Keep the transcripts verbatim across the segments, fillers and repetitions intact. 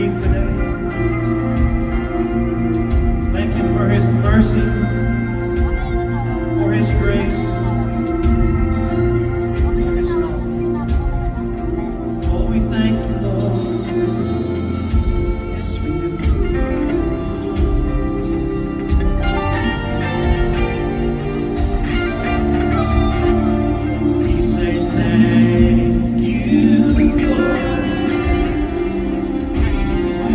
name today. Thank Him for His mercy, for His grace, for His love. Oh, we thank You, Lord. Yes, we do. We say thank You, Lord.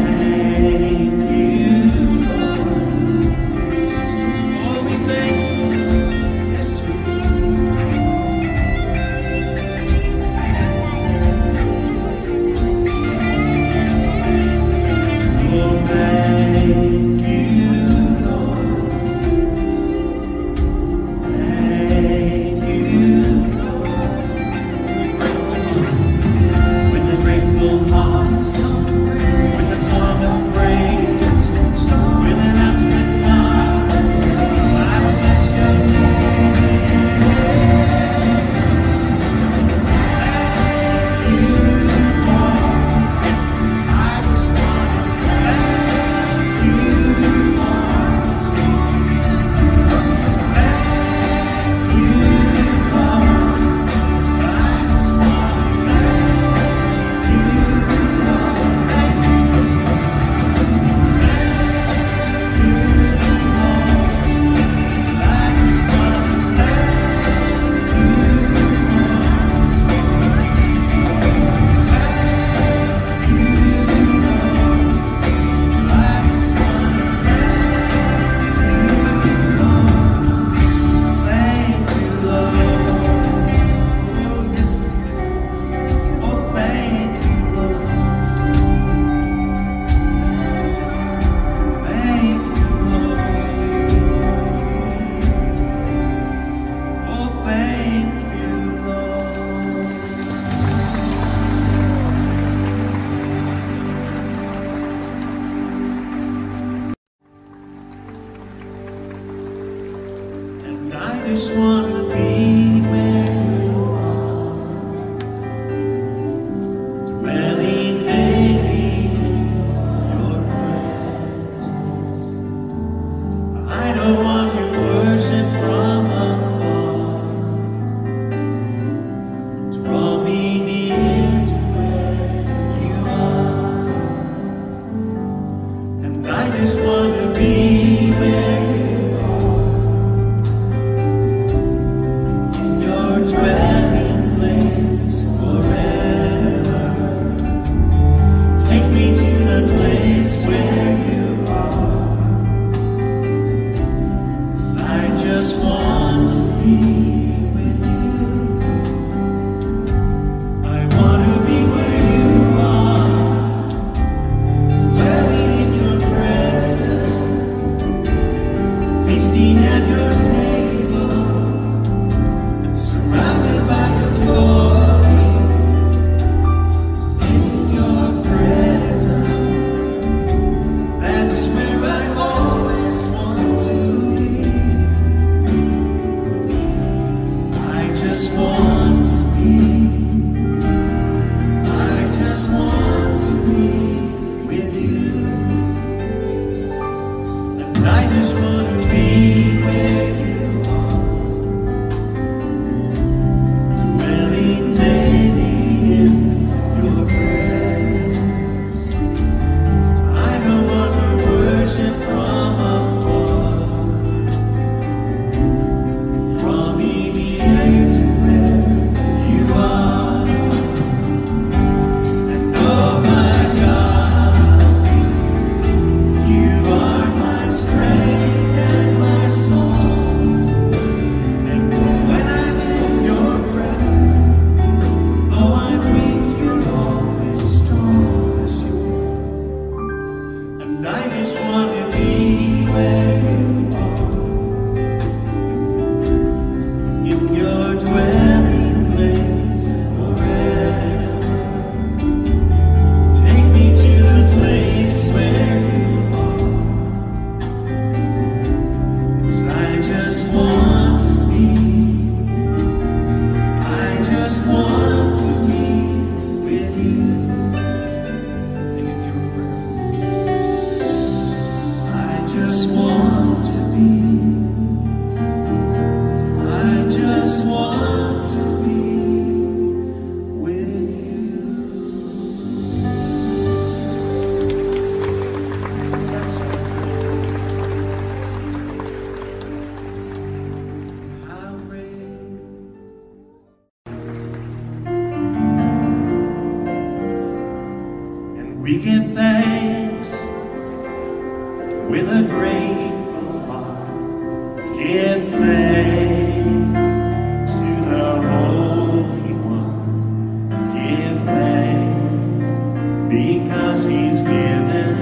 We give thanks with a grateful heart. Give thanks to the Holy One. Give thanks because He's given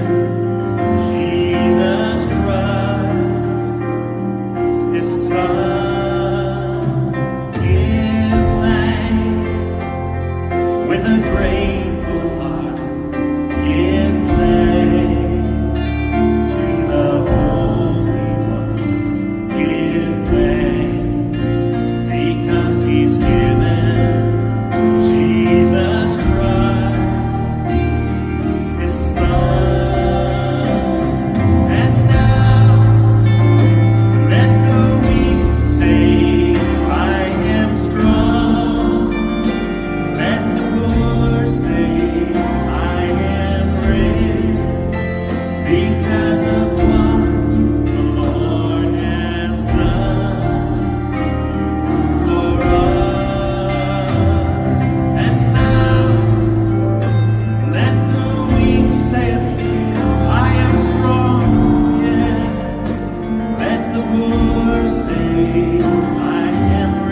Jesus Christ, His Son. Give thanks with a grateful heart. Give thanks to the Holy One. Give thanks because He's given Jesus Christ, His Son. And now let the weak say, I am strong. Let the poor say, I am rich, because of what the Lord has done for us. And now let the weak say, I am strong, yeah. Let the poor say, I am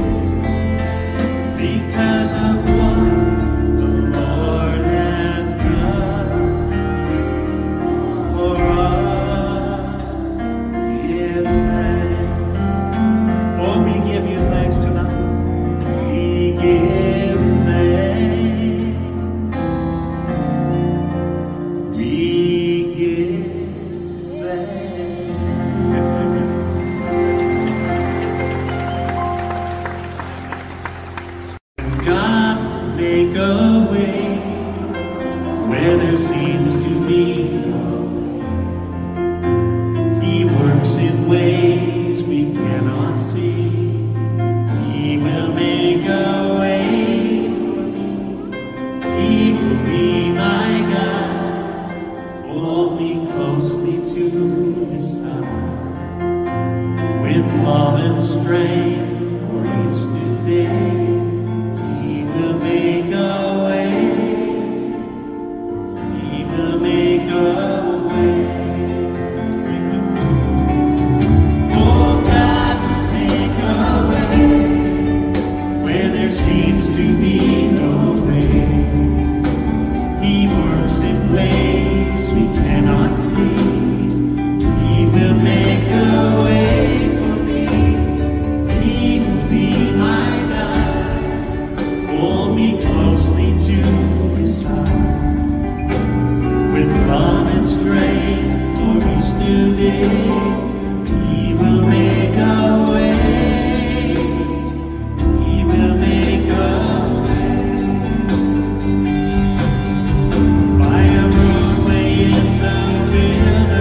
rich, because of what the Lord has done for us. Give thanks. Oh, we give you thanks tonight. We give thanks. We give thanks. God make a way where there seems to be no way. He works in ways we cannot see. He will make a way for me. He will be my God. Hold me closely to His side with love and strength for each new day. He will make a way. He will make a way. Sing it. Oh, God will make a way where there seems to be no way. He works in ways we cannot see. He will make a way for me. He will be my God. Hold me closely to His side with love and strength for each new day. He will make a way. He will make a way by a roadway in the wilderness.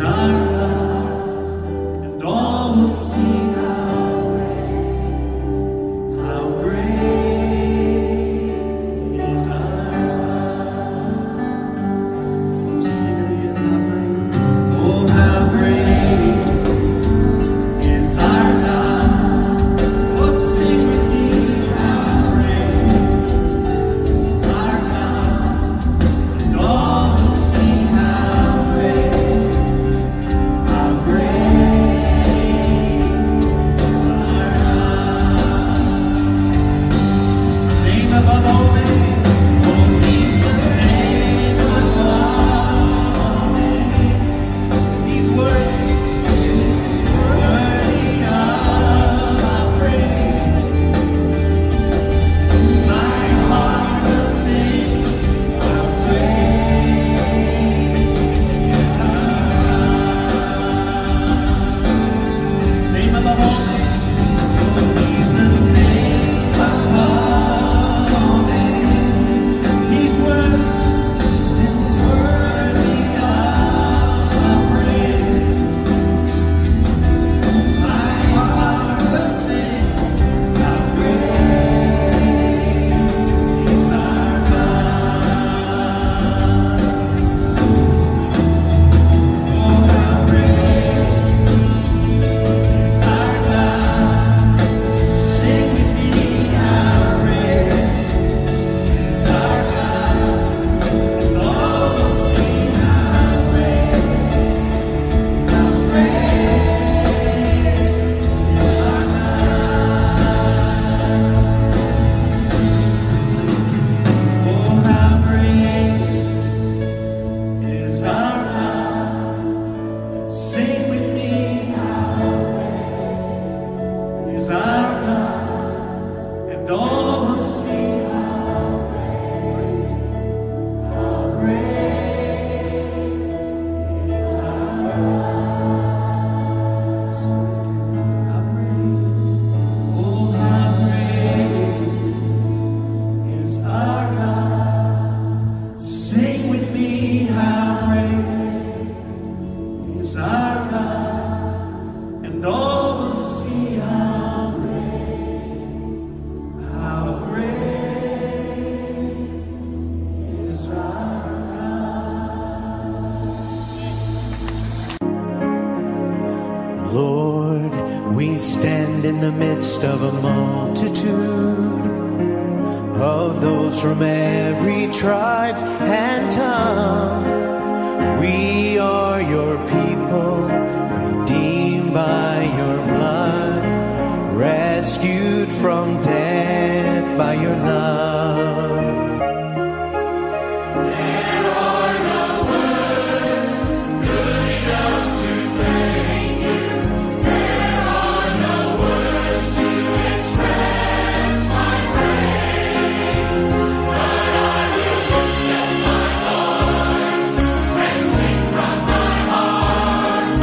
We stand in the midst of a multitude of those from every tribe and tongue. We are your people, redeemed by your blood, rescued from death by your love. From my heart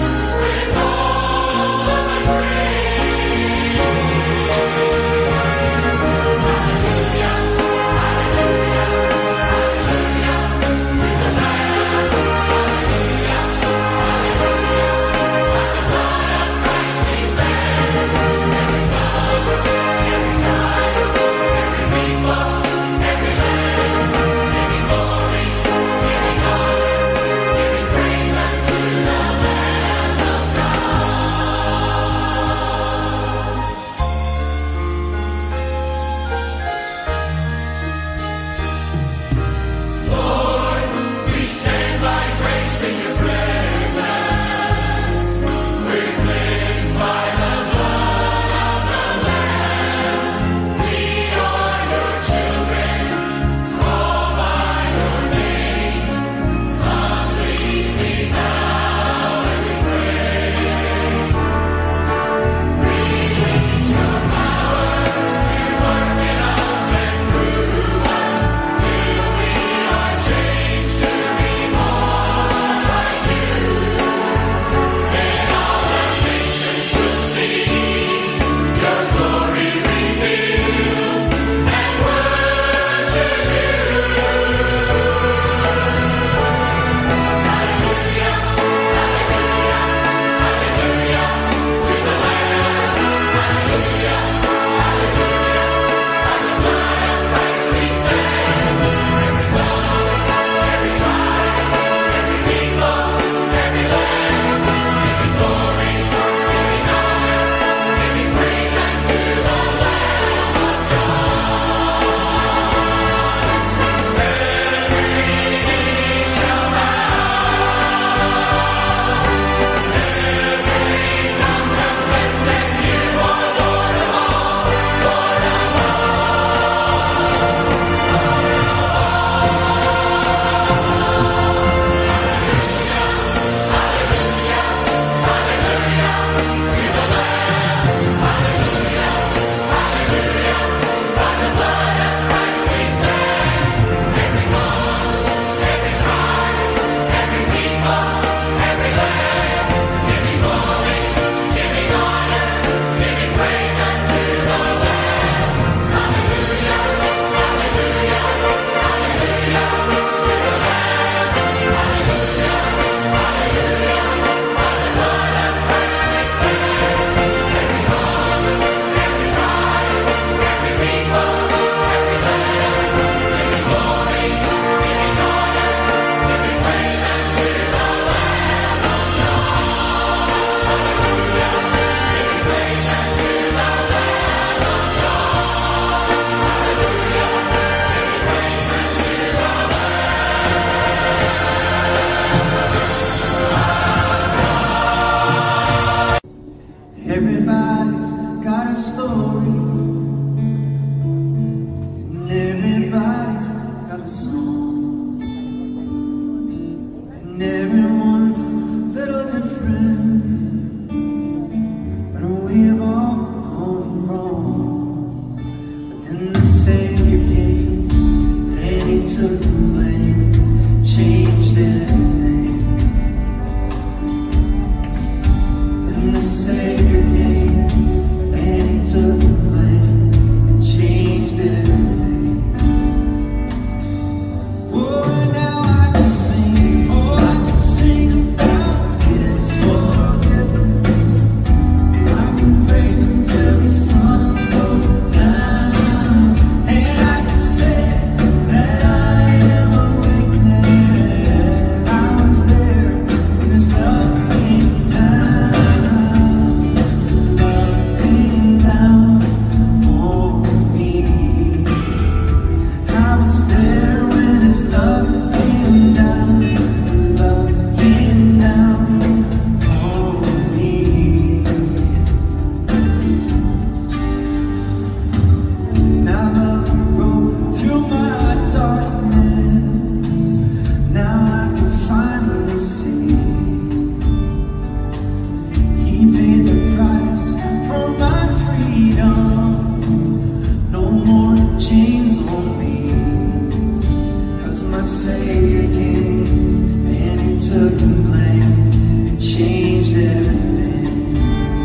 friend, but we've all gone wrong. But then the Savior came, and He took the blame, changed everything. And the Savior came, and He took the blame, and changed everything. Oh, now I can sing, oh, I can sing about His forgiveness. I can praise Him till the sun goes down, and I can say that I am a witness. I was there when His love came down, love came down on me. I was there when His love came down, love came down on me. Now love broke through my darkness. Now I can finally see He paid the price for my freedom. No more chains on me. Cause my Savior came, and He took the blame, and changed everything.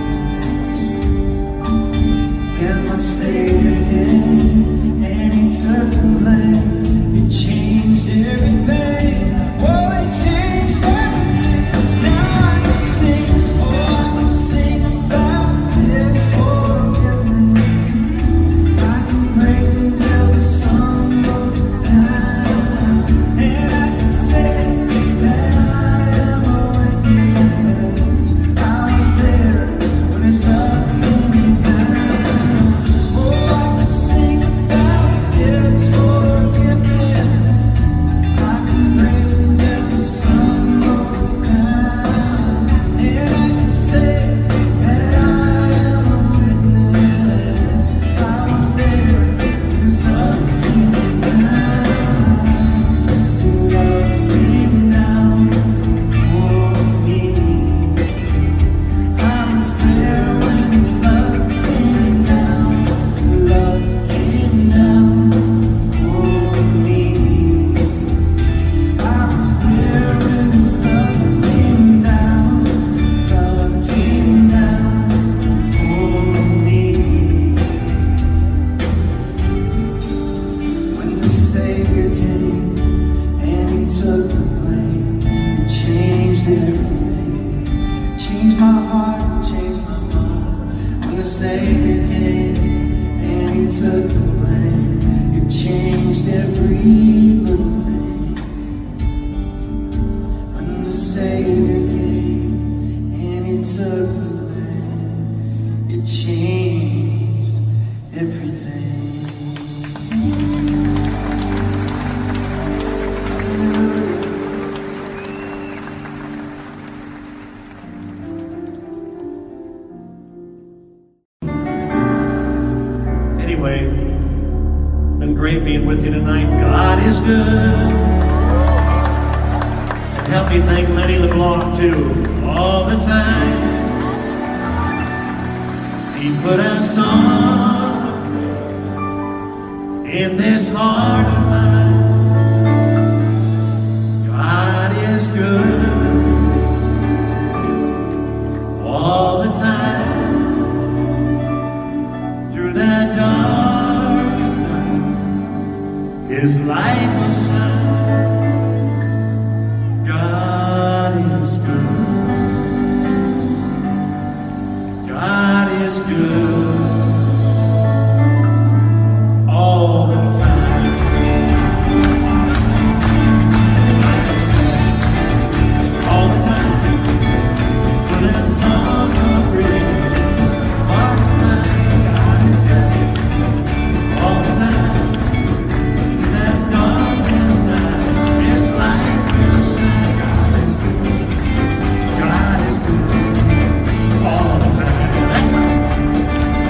Yeah, my Savior came, and He took the blame, He changed everything. Oh, He changed everything. Now I can sing, oh, I can sing about His forgiveness. I can praise Him till the sun goes down, and I can say that I am a witness. I was there when His love came down. Oh, I can sing about His forgiveness. I can praise Him till the sun goes down, and I can say that I am a witness. I was there when His love came down, love came down on me. I was there when His love came down, love came down on me. I was there when His love came down, love came down on me. When the Savior came, and He took the blame, and changed everything. Changed my heart, changed my mind. When the Savior came, and He took the blame, it changed every little thing. When the Savior came, and He took the blame, it changed everything. Anyway, been great being with you tonight. God is good. And help me thank Lenny LeBlanc too, all the time. He put a song in this heart of mine. God is good all the time. Through that darkest night, His light will shine. God is good. God is good all the time. All the time. With a song of praise, all the time. God is good all the time. That darkest night, His light will shine. God is good. God is good all the time. That's right.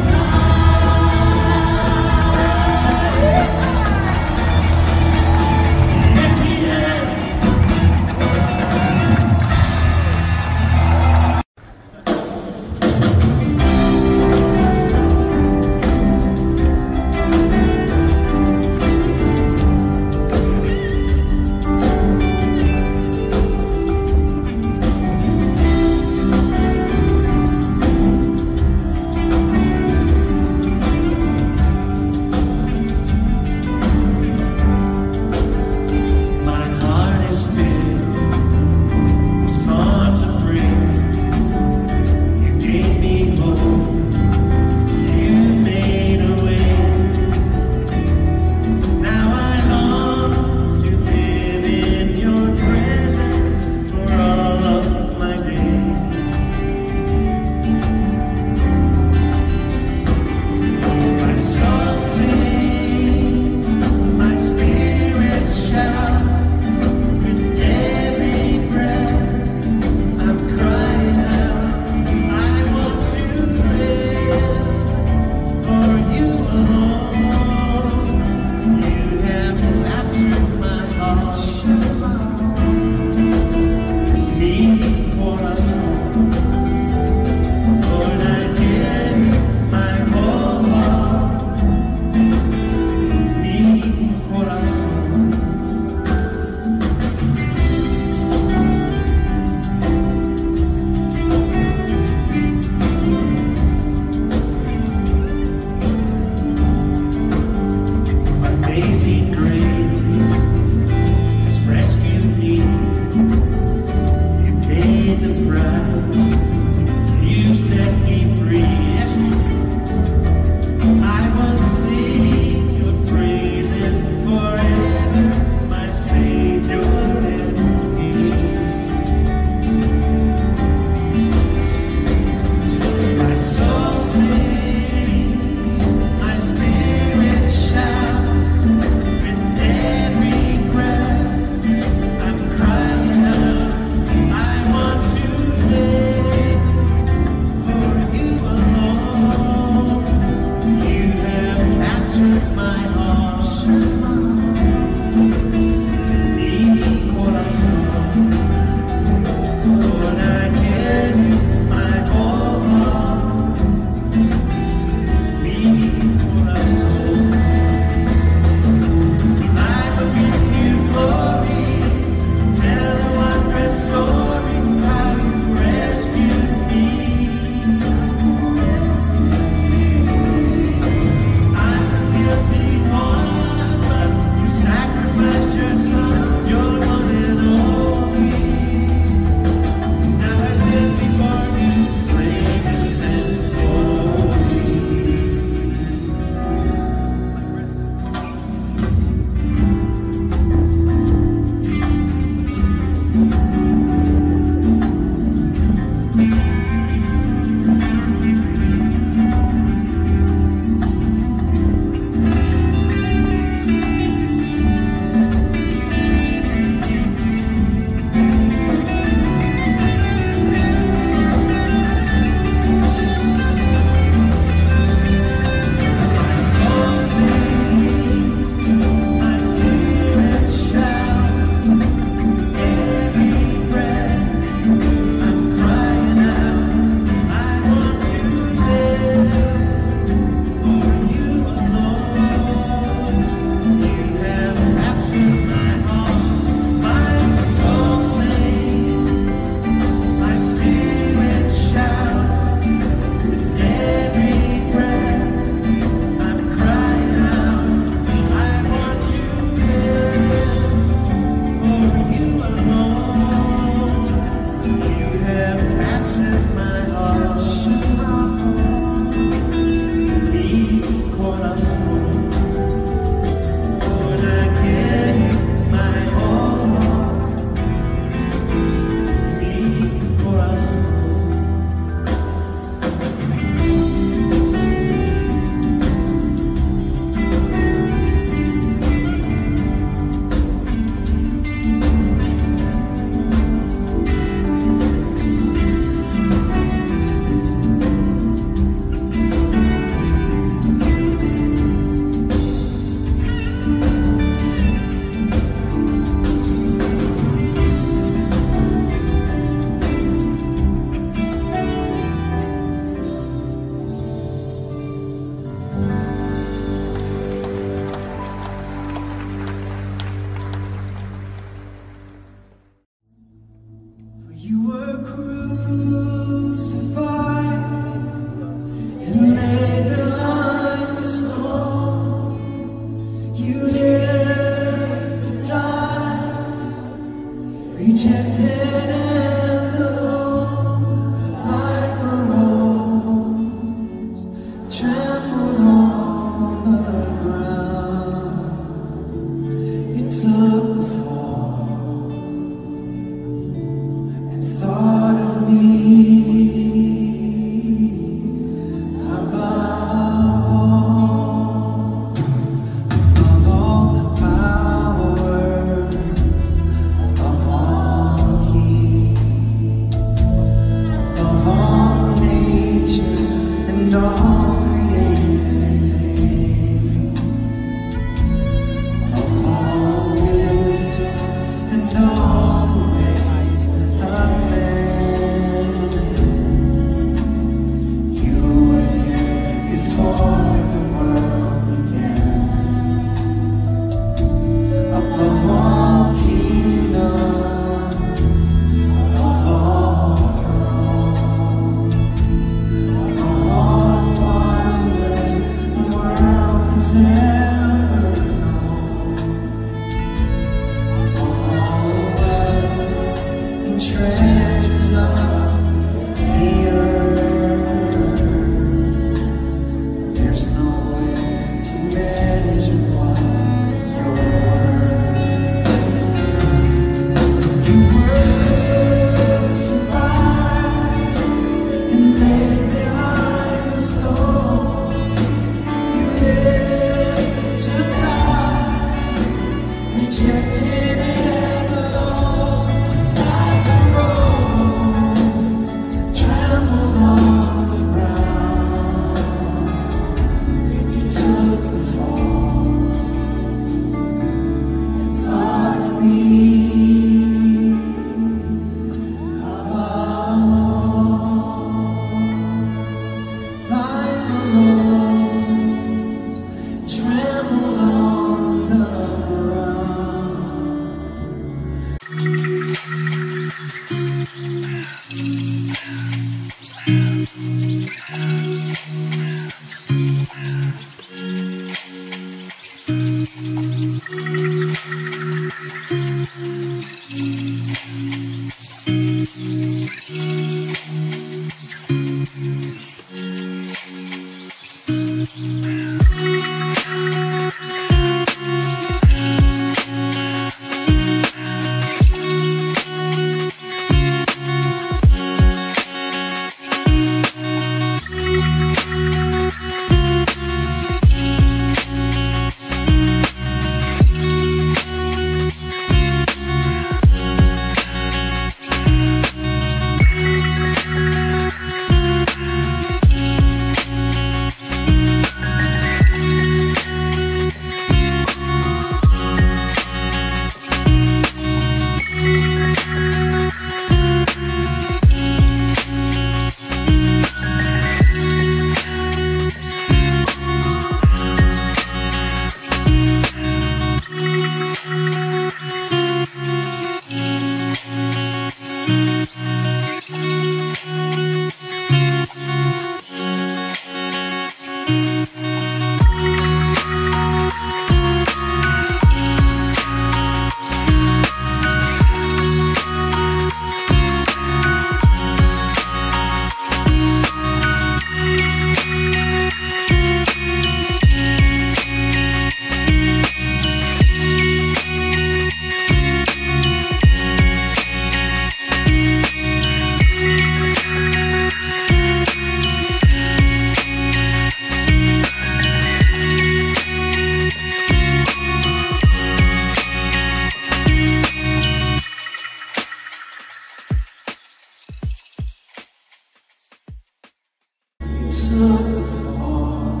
took the fall,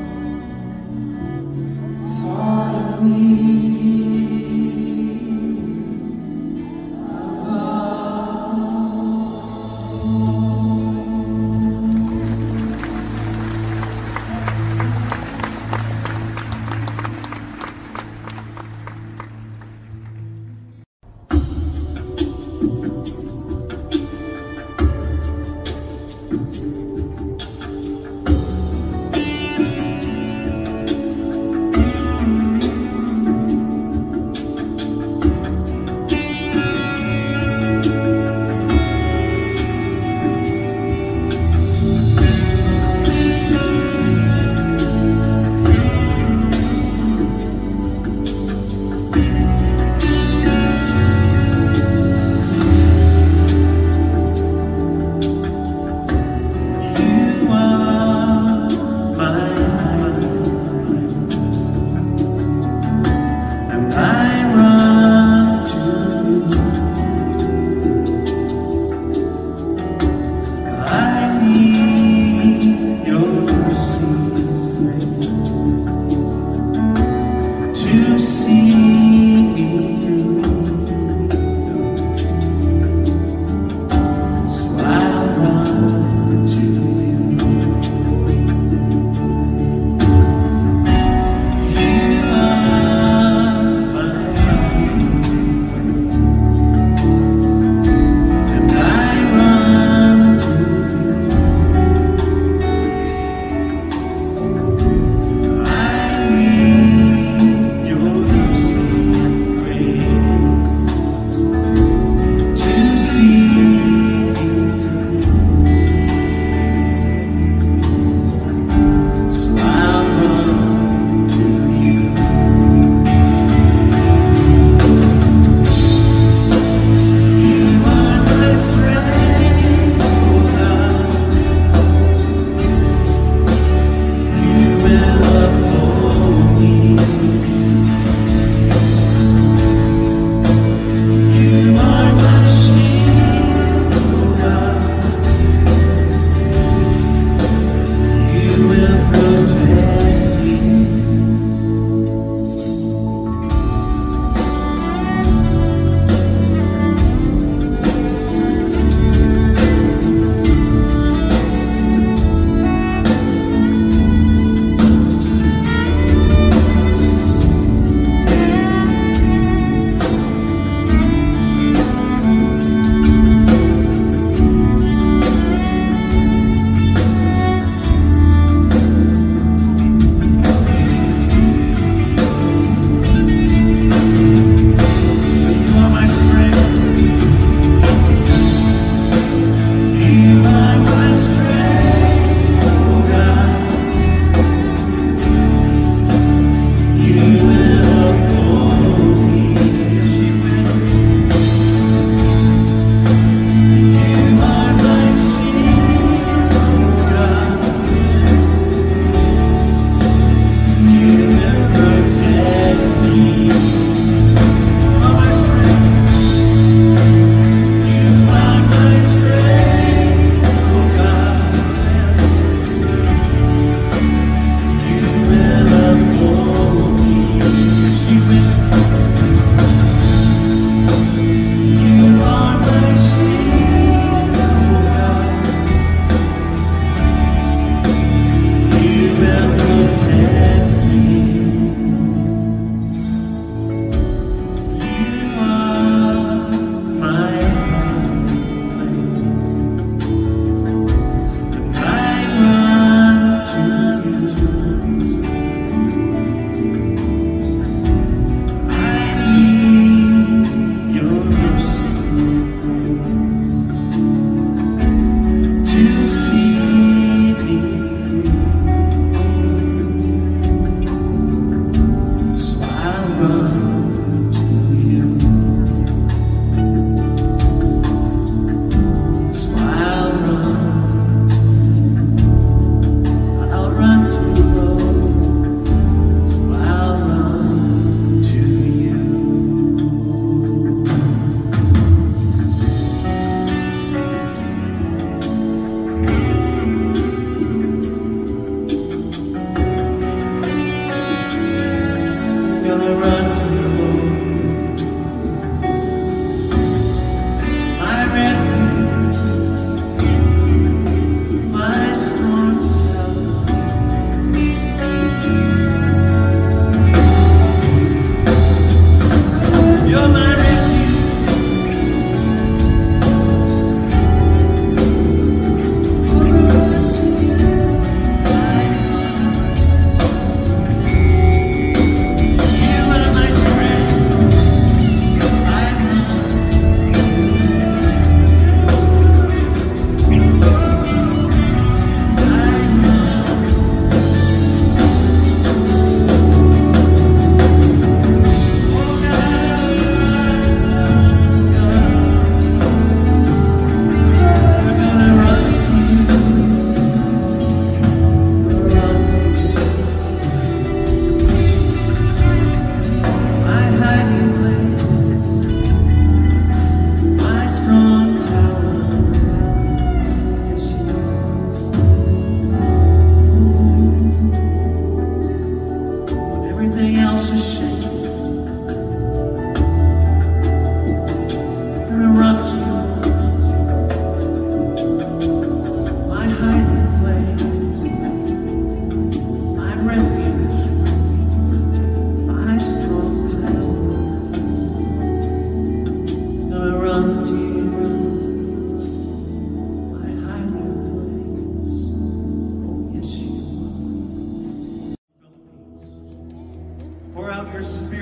thought of me above.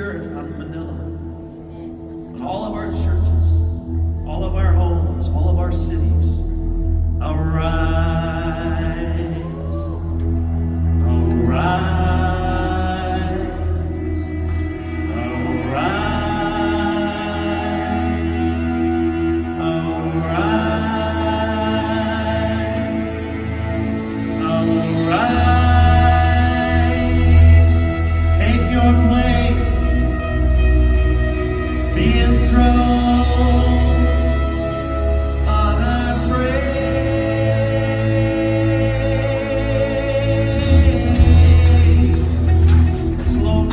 Spirit on Manila, on all of our churches, all of our homes, all of our cities. Arise, arise, arise, arise, arise. Take your place, be enthroned on our praise. Slowly.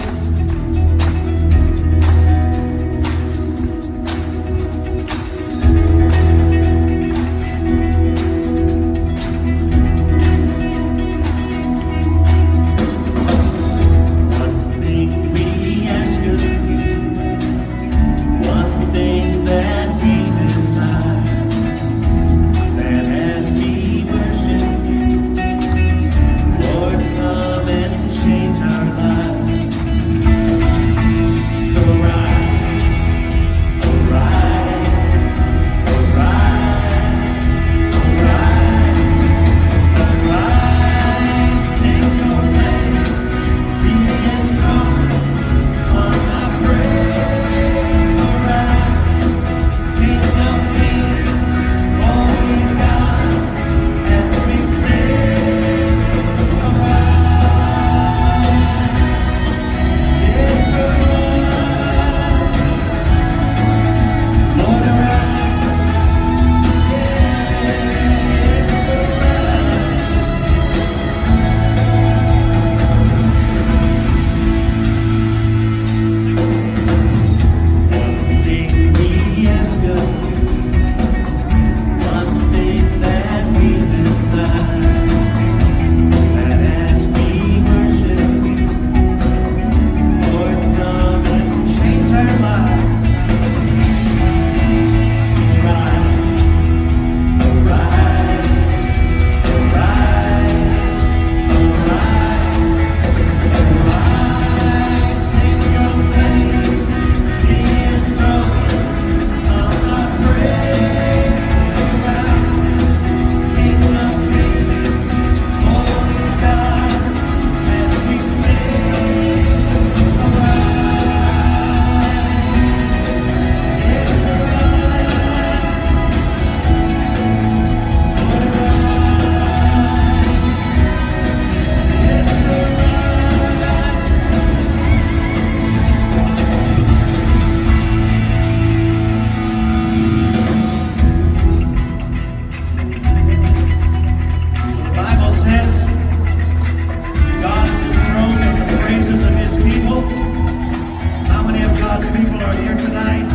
One thing we ask of you, one thing that we desire, that as we worship you, Lord, come and change our lives. So rise, arise, arise, arise, arise, take your place, be enthroned on our praise. Arise, King of Kings, Holy God, as we sing. Arise, yes, arise, Lord, arise, One thing we ask of you, one thing that we desire, that as we worship you, Lord, come and change our lives. Arise, arise, arise, arise, arise, take your place, be enthroned on our praise. King of Kings, Holy God, as we sing. The Bible says God is enthroned on the praises of his people. How many of God's people are here tonight?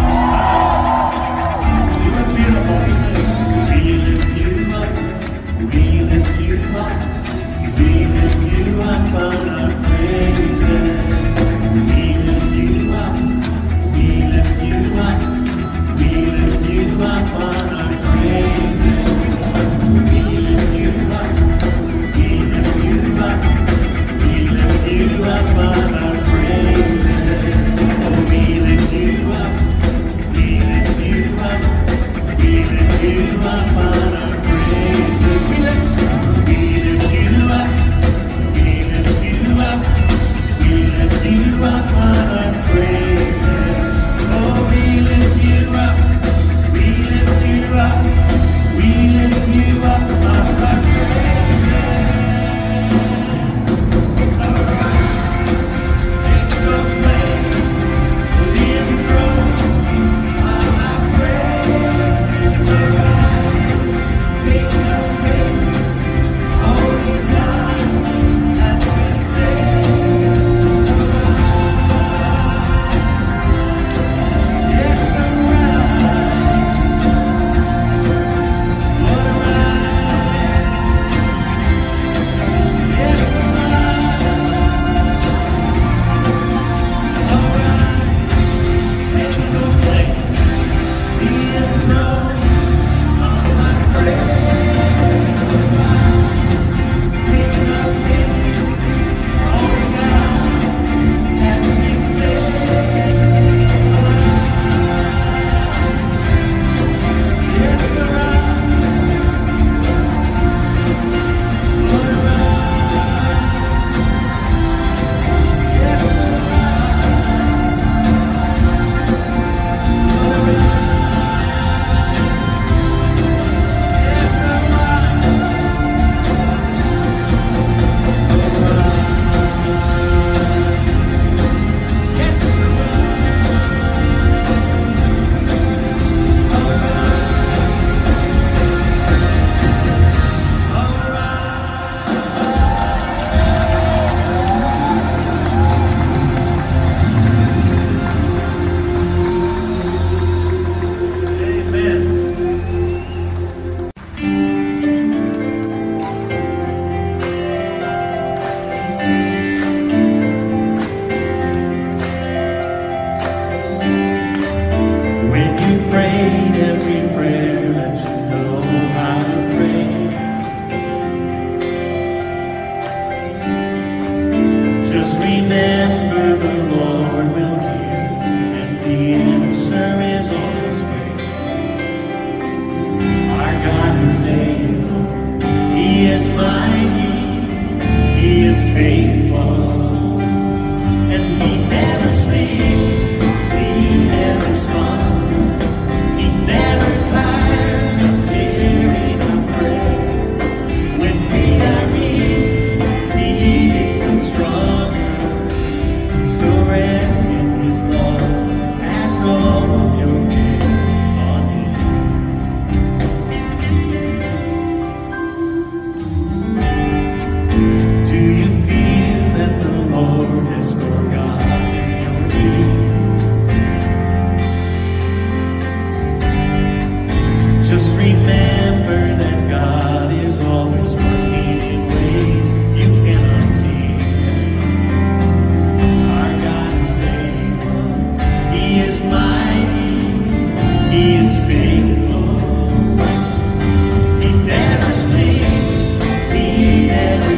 You look beautiful. We lift you up. We lift you up. We lift you up on our praises. We lift you up. We lift you up. We lift you up on our praises. We lift you up. We lift you up. We lift you up on our praises. Oh, we lift you up. We lift you up. We lift you up on our praises. We lift, we lift you up. We lift you up.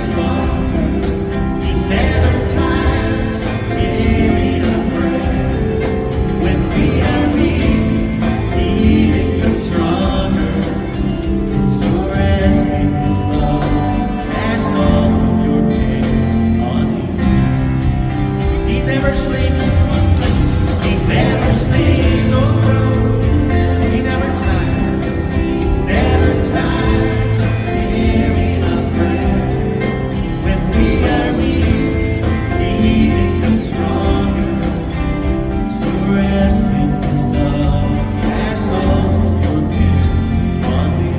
us longer. He never tires of hearing our prayer. When we are weak, He becomes stronger. So rest in His love. Cast all your cares on Him. He never sleeps. He never sleeps. Oh, no. He never tires. Never tires of hearing our prayer. When we are weak, He becomes stronger. So rest in His love. Cast all your cares on Him.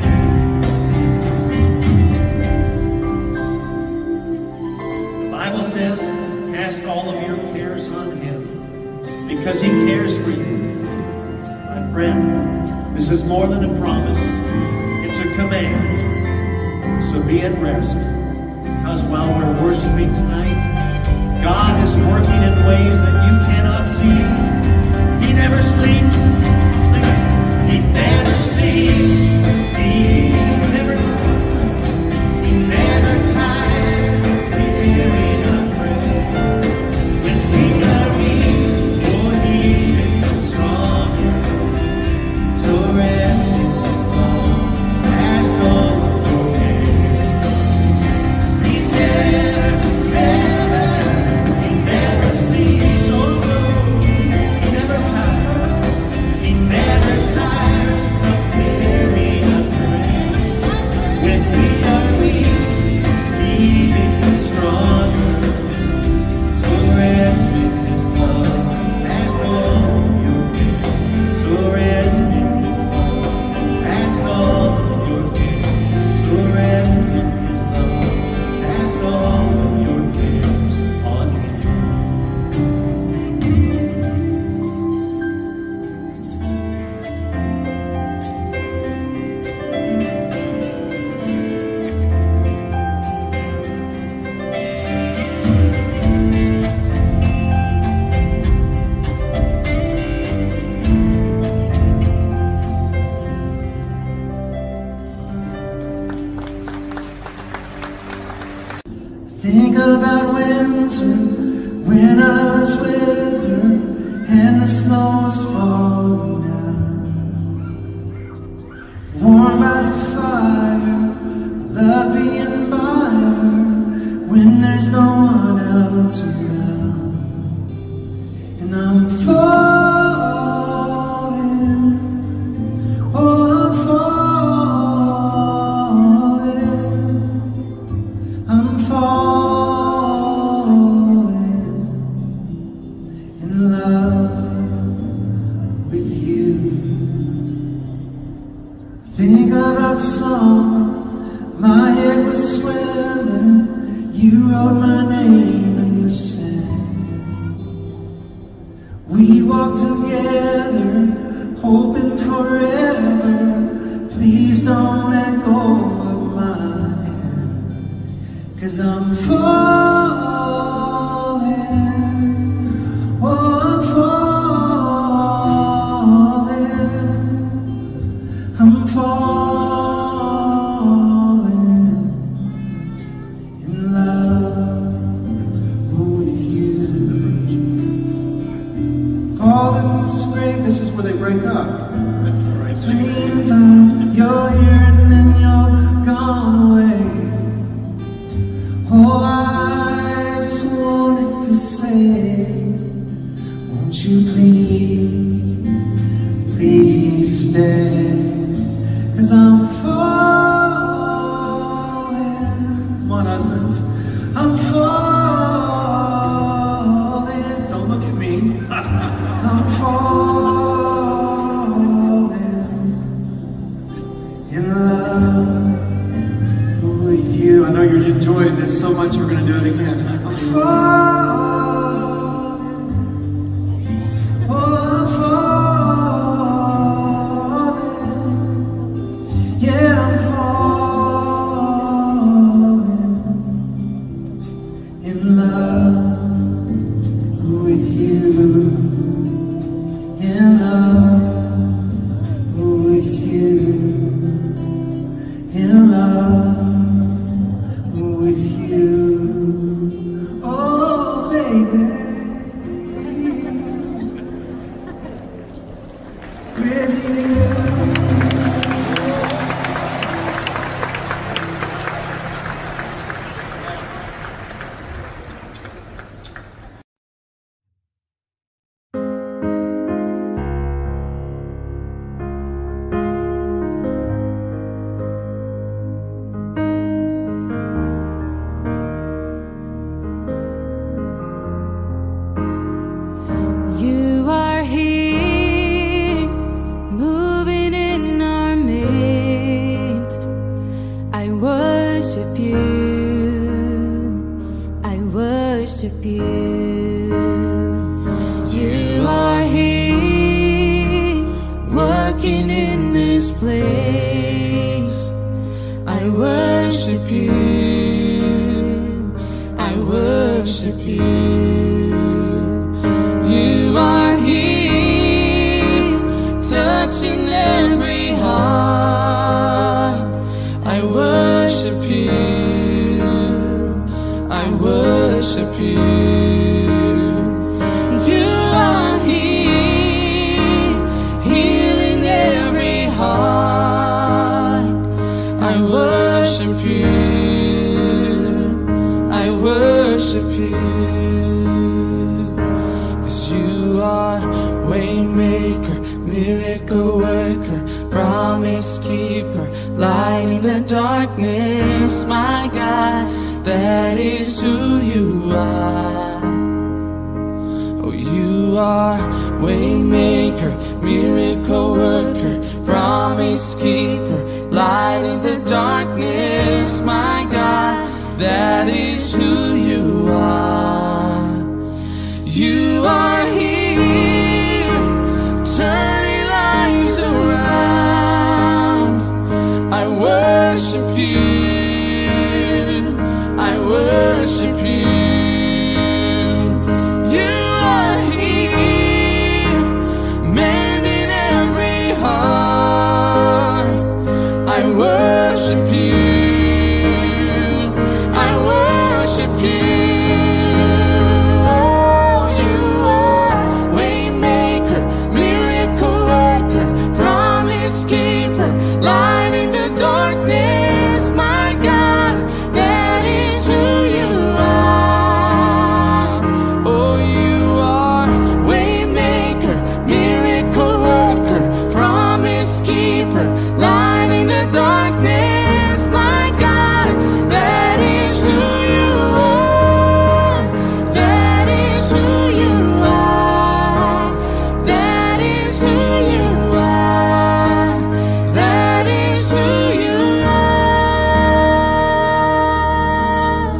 The Bible says, cast all of your cares on Him, because He cares for you. My friend, this is more than a promise. It's a command. So be at rest. Because while we're worshiping tonight, God is working in ways that you cannot see. He never sleeps. Sing it. He never sleeps. He never, He never tires of hearing our prayer. When we are weak, oh, He becomes stronger. So rest in His love. Cast all your cares. He never, never, He never sleeps. Oh no, He never tires. He never tires of hearing our prayer. When we are weak, He becomes stronger. So rest in His love. Cast all your cares. So rest in His love. Cast all your cares. So rest in His love. Cast all your cares on Him. Think about winter when I was with her and the snow was falling down. Warm by the fire, love being by her when there's no one else around. And I'm falling, oh I'm falling, I'm falling in love with you. Think about summer, my head was swimming. You wrote my name in the sand. We walked together, hoping forever. Please don't let go of my hand. 'Cause I'm falling, oh I'm falling, I'm falling in love with you. All in the spring, this is where they break up. That's all right. Springtime, you're here and then you're gone away. Oh, I just wanted to say, won't you please, please stay? 'Cause I'm falling. Come on, husbands. I'm falling. Don't look at me. I'm falling in love with you. I know you're enjoying this so much, we're going to do it again. I'm falling, oh I'm falling, yeah I'm falling in love with you, in love with you, in love with you. worship you, I worship you. You are here, working in this place. I worship you, I worship you. You are here, touching every heart. I worship you, I worship you. You are here, healing every heart. I worship you, I worship you. 'Cause you are waymaker, miracle worker, promise keeper, light in the darkness. My God, that is who you are. Oh, you are waymaker, miracle worker, promise keeper, light in the darkness. My God, that is who you are. You are here, turning lives around. I worship you, I worship you. You are here, mending every heart. I worship you, I worship you. Oh, you are waymaker, miracle worker, promise keeper, light in the darkness. My God, that is who you are. Oh, you are waymaker, miracle worker, promise keeper, light in the darkness. My God, that is who you are. That is who you are. That is who you are. That is who you are.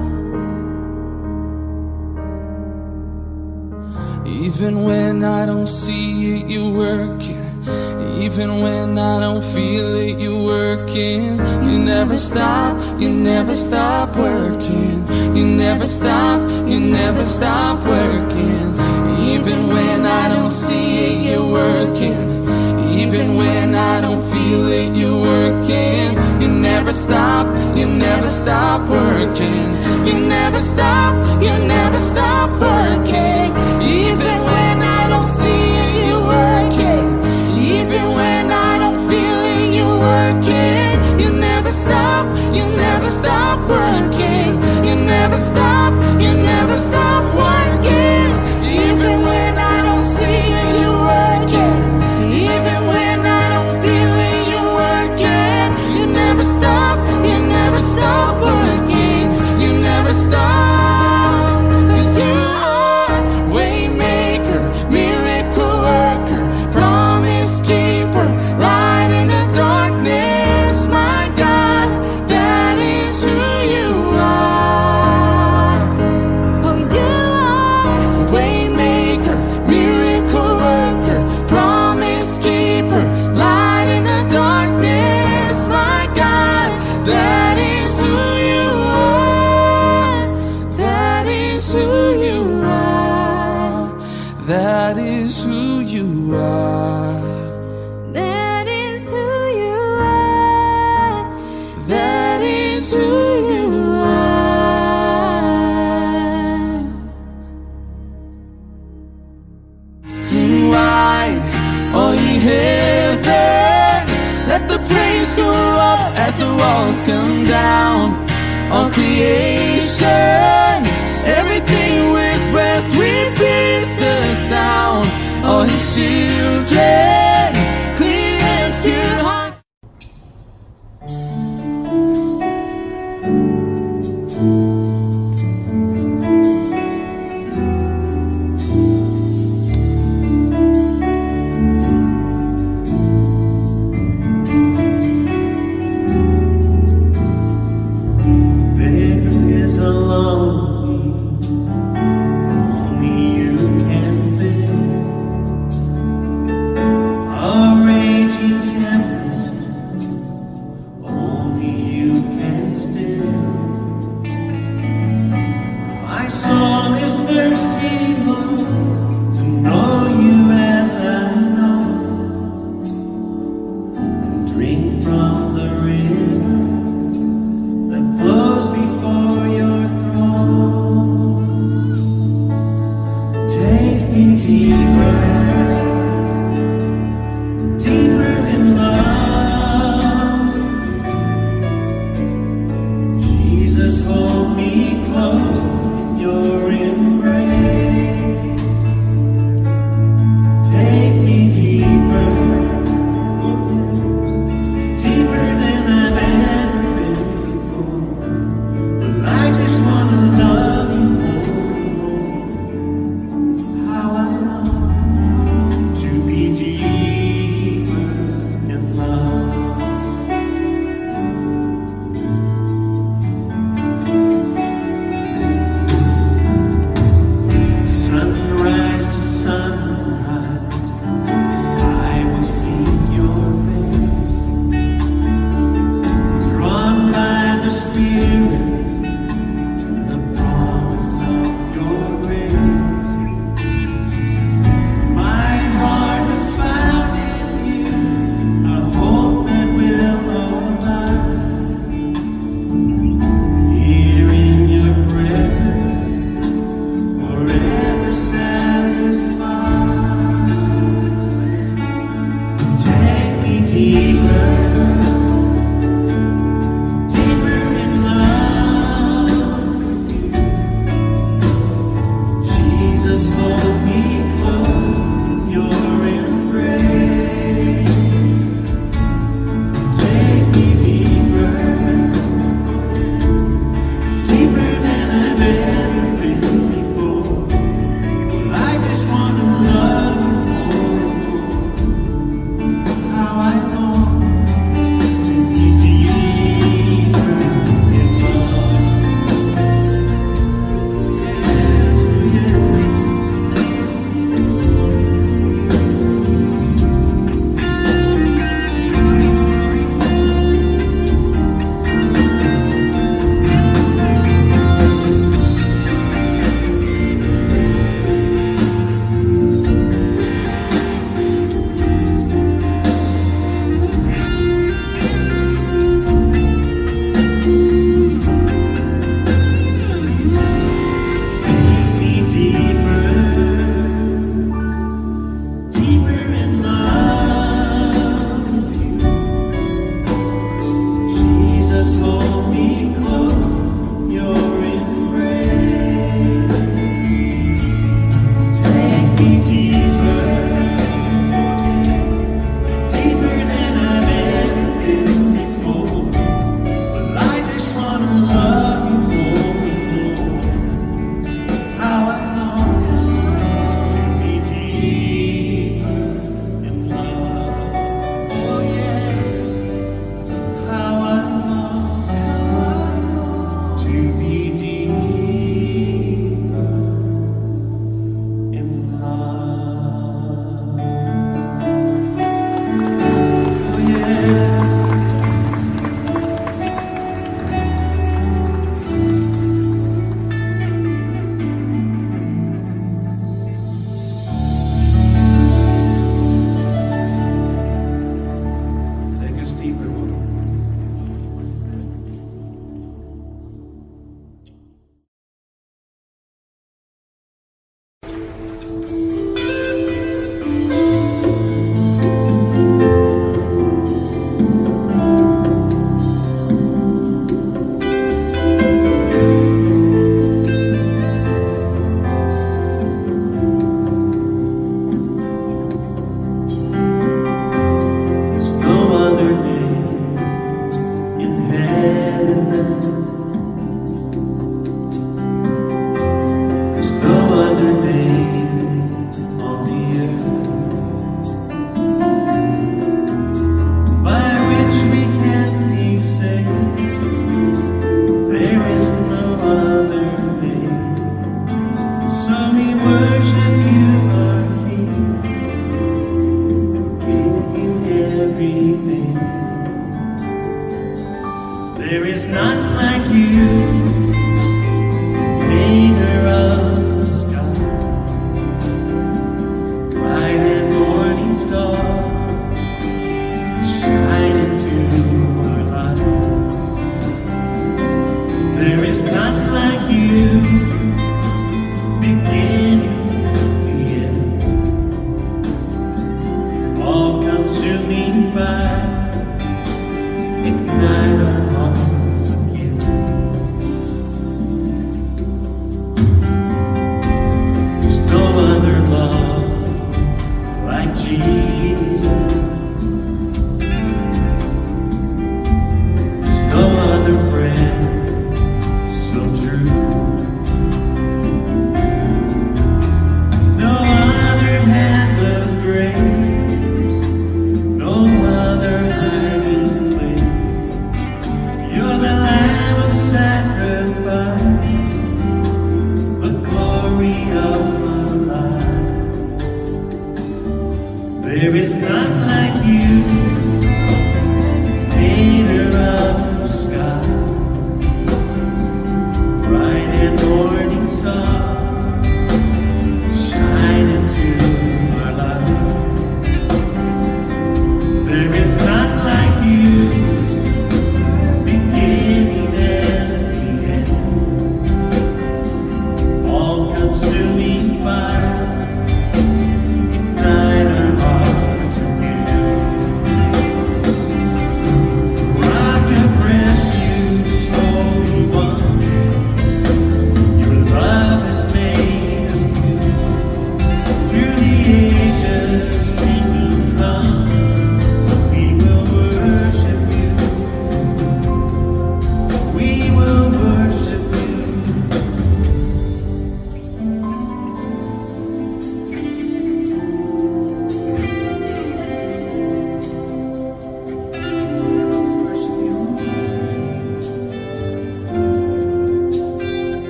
Even when I don't see it, you're working. Even when I don't feel it, you're working. You never stop, you never stop working. You never stop, you never stop working. Even when I don't see it, you're working. Even when I don't feel it, you're working. You never stop, you never stop working. You never stop, you never stop working. Even when I don't see it, you're working. Even when I don't feel it, you're working. You never stop, you never stop working. You never stop, you never stop working. Even when I don't see it, you're working. Even when I don't feel it, you're working. You never stop, you never stop working. You never stop. 'Cause you are waymaker, miracle worker, promise keeper, light in the darkness. My God, that is who you are. Oh, you are waymaker, miracle worker, promise keeper, light in the darkness. My God, that is who you are. That is who you are. That is who you are. That is who you are. That is who you are. Sing wide, all ye heavens, let the praise go up as the walls come down. All creation, everything with breath, repeat the sound. All his children, clean hands, pure hearts.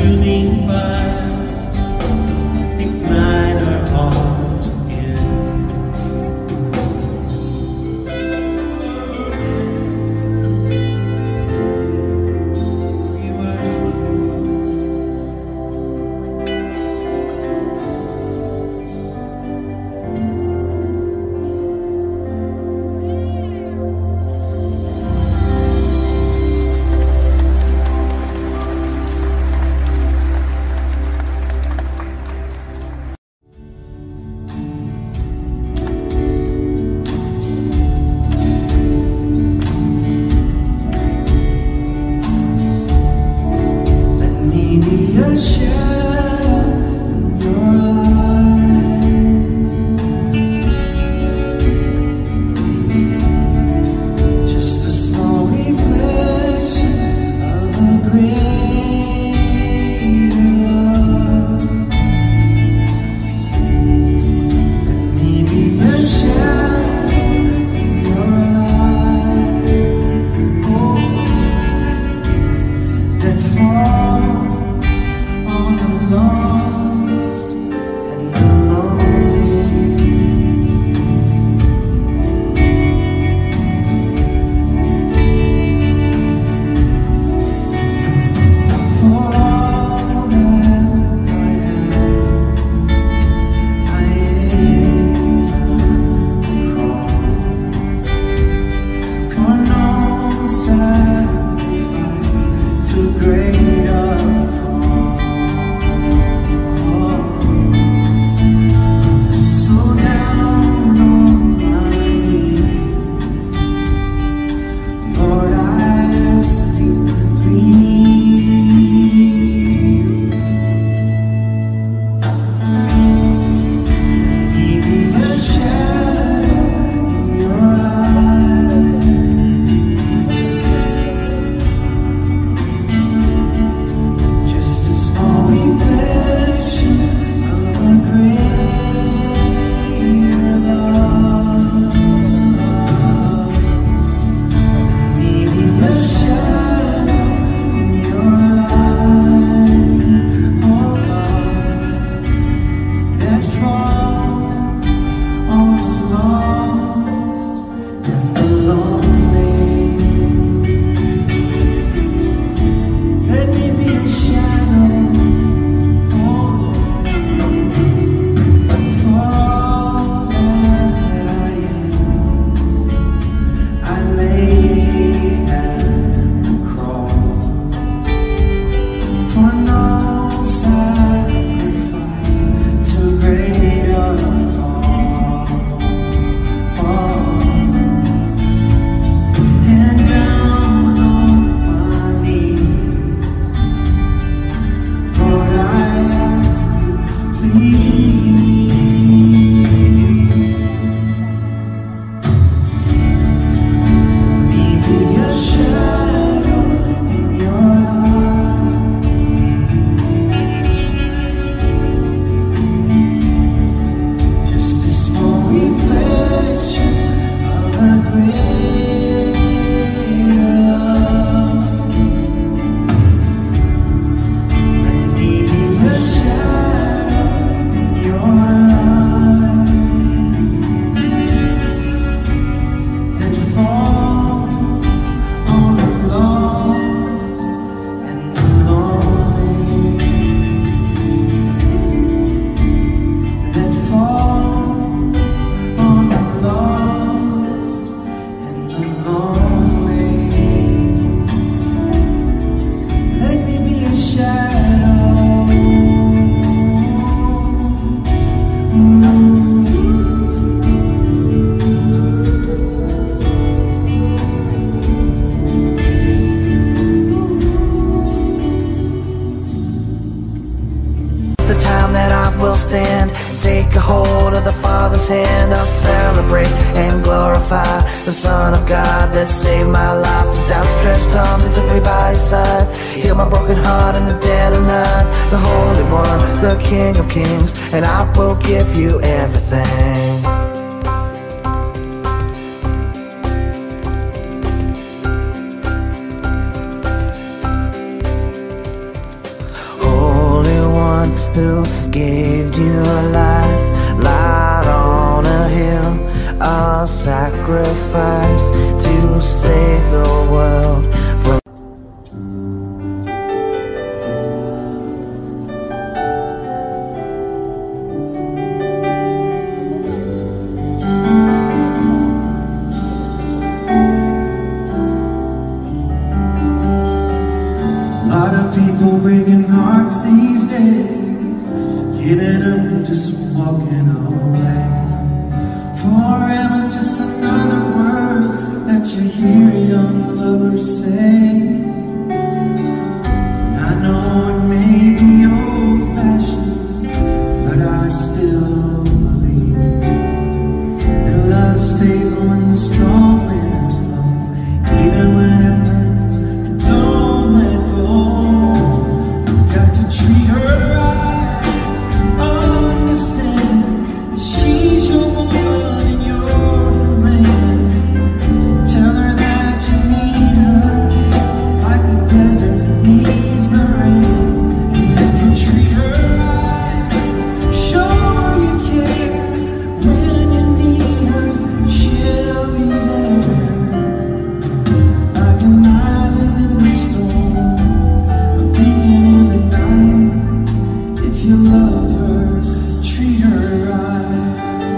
consuming fire, ignite our hearts again. We worship the Son of God that saved my life. His outstretched arms, He took me by His side, healed my broken heart in the dead of night. The Holy One, the King of Kings, and I will give you everything. who gave you life, light on a hill, a sacrifice to save the world from people breaking hearts these days, giving up, just walking away. Forever's just another word that you hear young lovers say. I know it may be old-fashioned, but I still believe that love stays when the strong winds blow, even when it hurts. And don't let go. Treat her right, understand that she's your woman and you're the man. Tell her that you need her, like the desert needs the rain. And if you treat her right, show her you care. When you need her, she'll be there, like an island in the storm, a beacon in the night. If you love her, treat her right.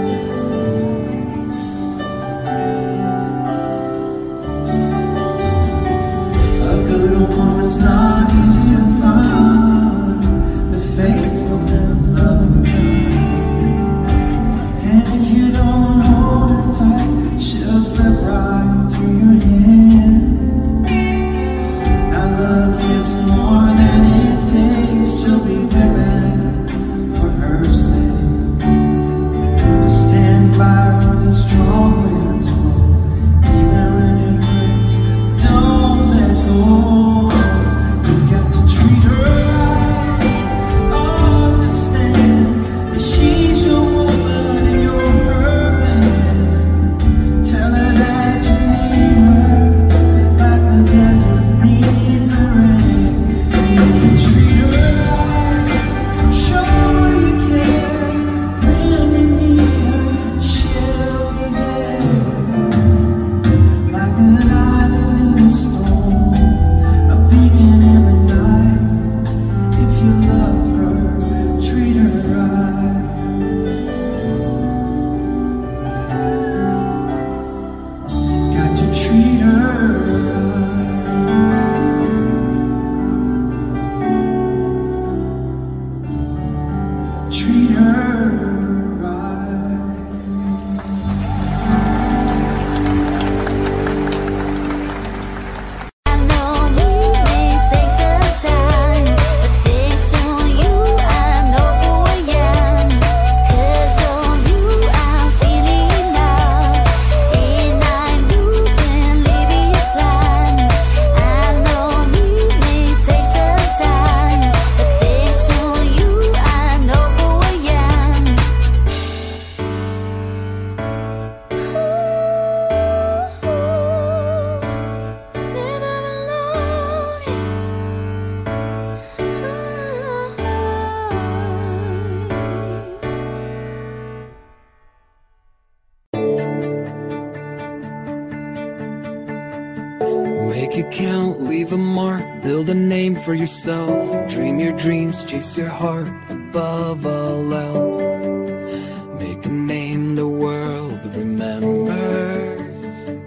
A good woman's not easy to find, the faithful and loving kind. And if you don't hold her tight, she'll slip right through your hand. Now love gives more than it takes, she'll be willing for her sake to stand by her when the strong winds blow, even when it hurts. Don't let go. You got to treat her right, understand that she's your woman and you're her man. Tell her that you need her, like the desert needs the rain. And if you treat her right, show her you care. When you need her, she'll be there, like an island in the storm, a beacon in the night. If you love her, treat her right. Got to treat her right. Treat her right. I know you may take some time, but thanks to you I know who I am. 'Cause of you I'm feeling love, and I knew then maybe it's blind. I know you may take some time, but thanks to you I know who I am. Never alone. Make it count, leave a mark, build a name for yourself. Dream your dreams, chase your heart above all else. Make a name the world remembers.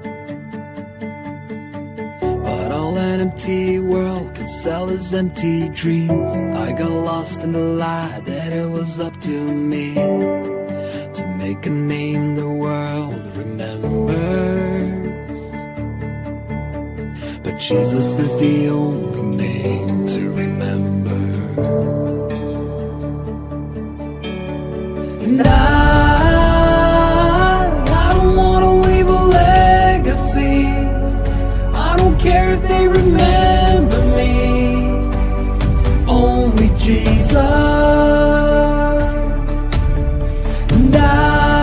But all an empty world can sell is empty dreams. I got lost in the lie that it was up to me to make a name the world remembers. But Jesus is the only name to remember. And I, I don't wanna leave a legacy. I don't care if they remember me. Only Jesus. And I,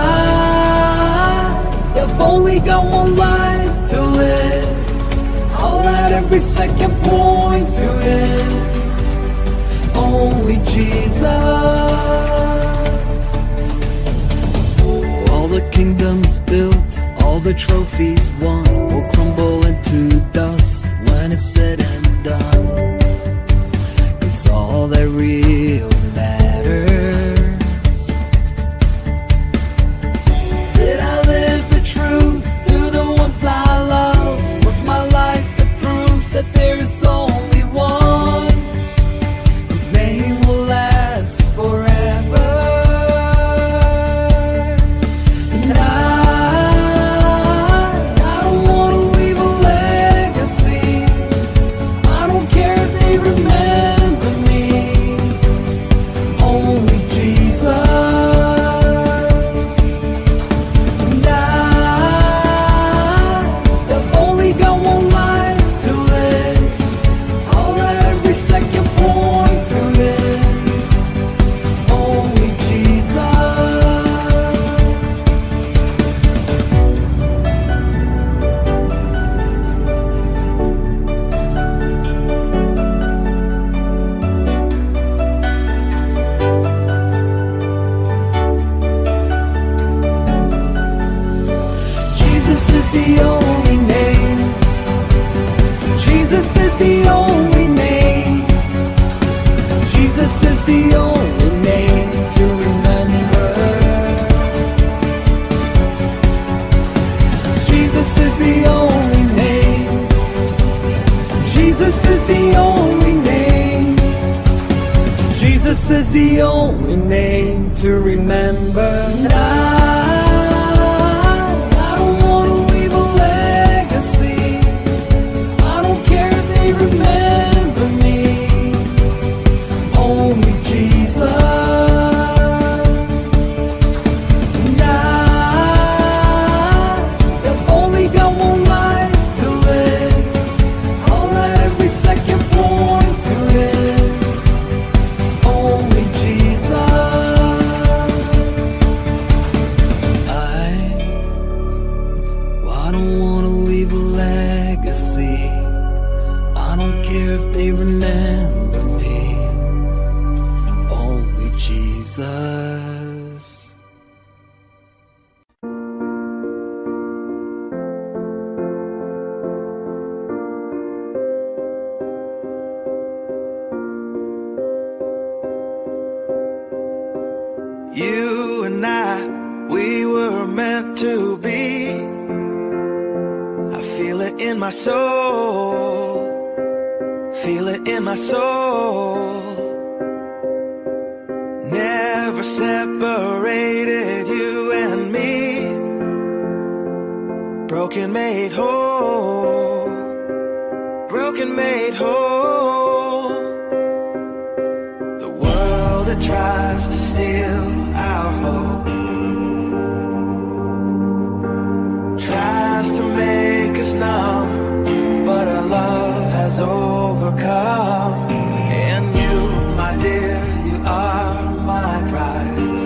I've only got one life to live. I'll let every second point to it. Only Jesus. kingdoms built, all the trophies won, will crumble into dust when it's said and done. 'Cause all that real matters, did I live the truth through the ones I love? Was my life the proof that there is only one, whose name will last forever? And I, I don't want to leave a legacy. I don't care if they remember me. Only Jesus. And I, I've only got one life to live. I'll let every second point to it. Only Jesus. Jesus is the only name. Jesus is the only name. Jesus is the only name to remember. Jesus is the only name. Jesus is the only name. Jesus is the only name to remember. And I, I don't want to leave a legacy. I don't care if they remember me. Only Jesus. And I, I've only got one life to live. I'll let every second point to it. Only Jesus. I, well, I don't want to leave a legacy. I don't care if they remember me. Only Jesus. You and I, we were meant to be. I feel it in my soul. Feel it in my soul. Never separated, you and me. Broken made whole. Broken made whole. The world that tries to steal our hope tries to make us numb, but our love has overcome. And you, my dear, you are my prize.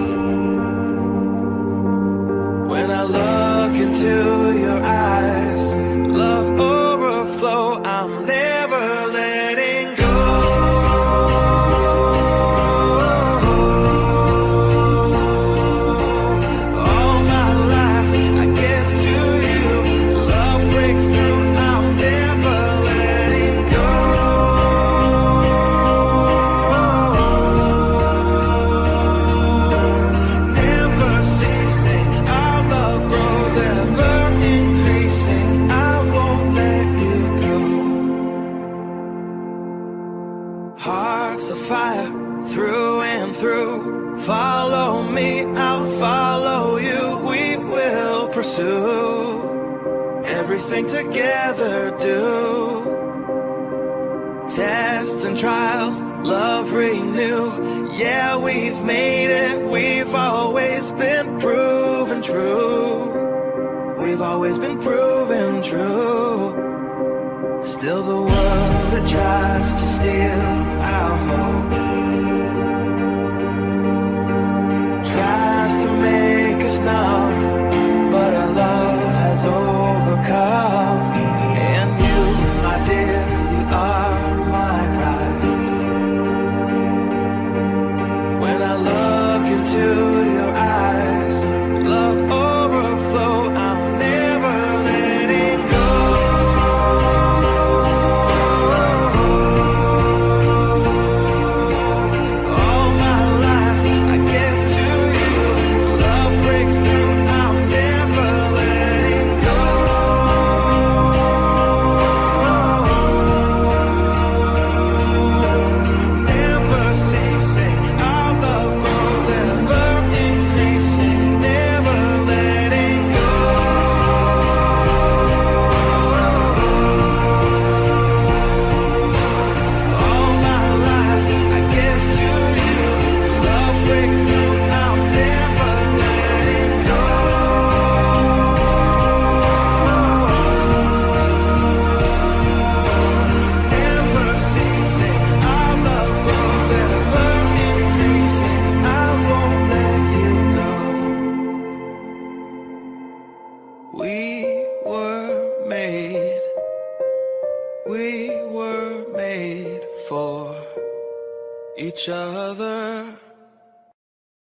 When I look into your eyes, love overflow, I'm never letting go. All my life I give to you. Love breakthrough, I'm never letting go. Never ceasing, our love grows ever increasing. I won't let you go. Hearts of fire through and through. Follow me, I'll follow you. We will pursue everything together do. Tests and trials, love renew. Yeah, we've made it. We've always been proven true. We've always been proven true. Still the world that tries to steal our hope tries to make us numb, but our love has overcome. And you, my dear, you are my prize. When I look into your eyes, love over We were made, we were made for each other.